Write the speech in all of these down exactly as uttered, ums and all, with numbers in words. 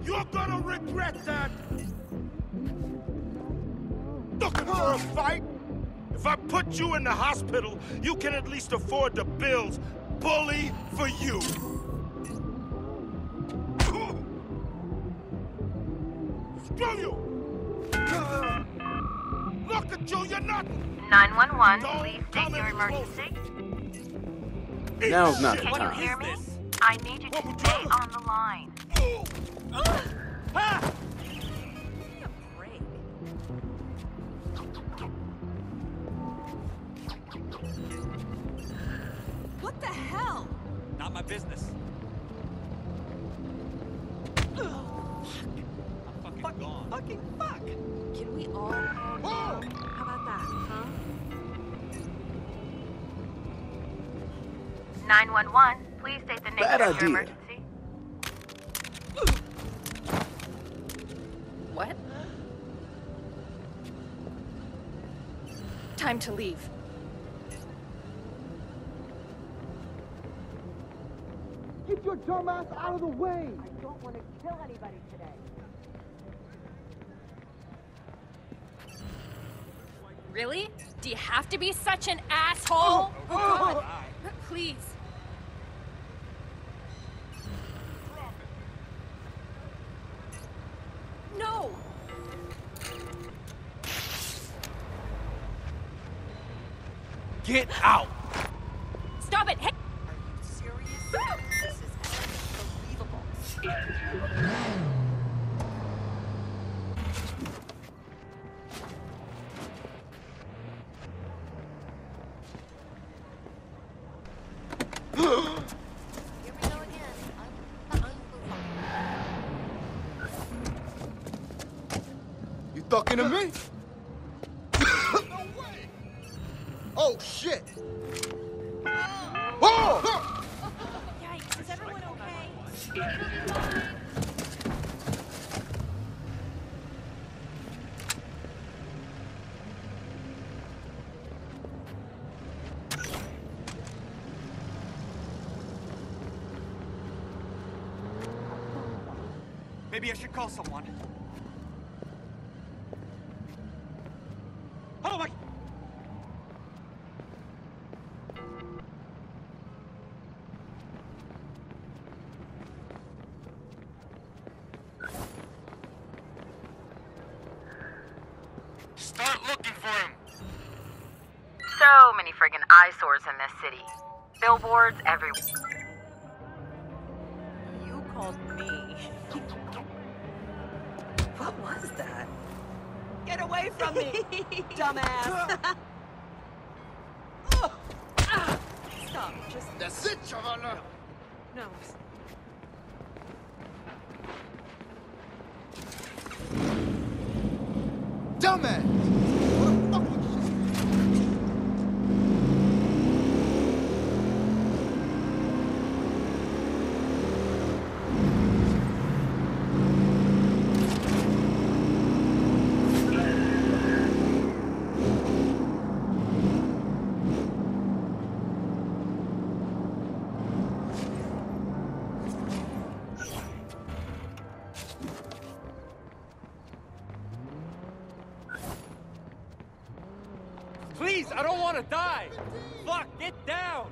You're gonna regret that! Looking for a fight? If I put you in the hospital, you can at least afford the bills. Bully for you! Screw you! Look at you, you're not... nine one one, Don't please come state your any emergency. Now's not the Can you time. hear me? I need you to stay on the line. Ah! What the hell? Not my business. I'm fucking gone. Fucking fuck! Can we all calm down? How about that, huh? nine one one, please state the nature Bad of your idea. emergency. What? Time to leave. Get your dumb ass out of the way! I don't want to kill anybody today. Really? Do you have to be such an asshole? Oh, God. Please. No! Get out! Stop it! Hey! Are you serious? This is unbelievable. Here we go again. Un- You talking to me? No way! Oh, shit! Oh! Yikes, is everyone okay? Maybe I should call someone. Oh my... Start looking for him! So many friggin' eyesores in this city. Billboards everywhere. You called me. What was that? Get away from me, dumbass! Stop, just... That's it, Chavana! No. Dumbass! What the fuck was shit? Please, I don't want to die! Fuck, get down!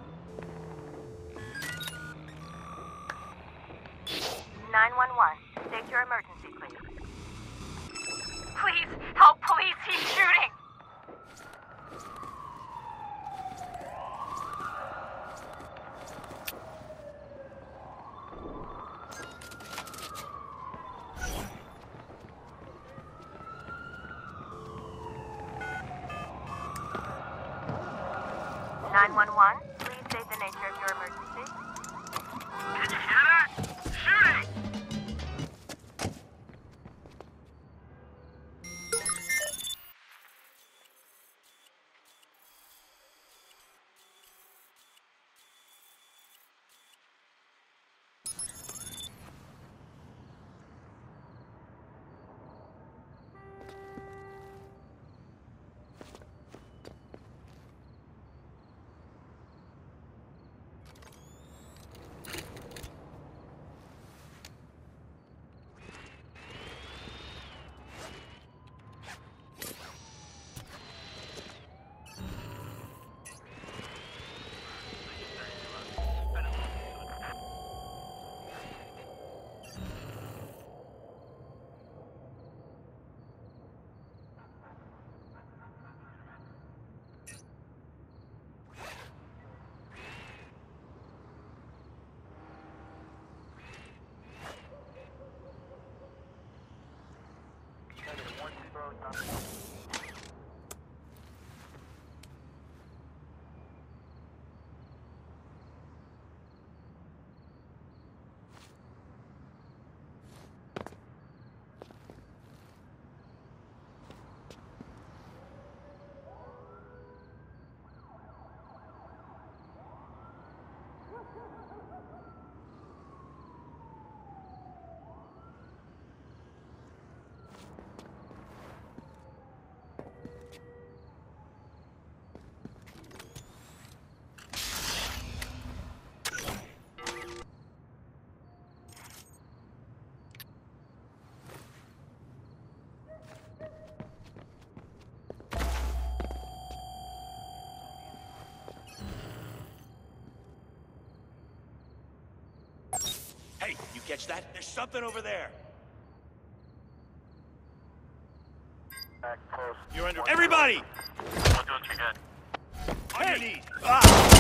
nine one one, state your emergency, please. Please, help police, he's shooting! nine one one, please state the nature of your emergency. Did you hear that? Shooting! catch that? There's something over there. Back close. You're under. Everybody! We'll do what you get. On your knees. Ah!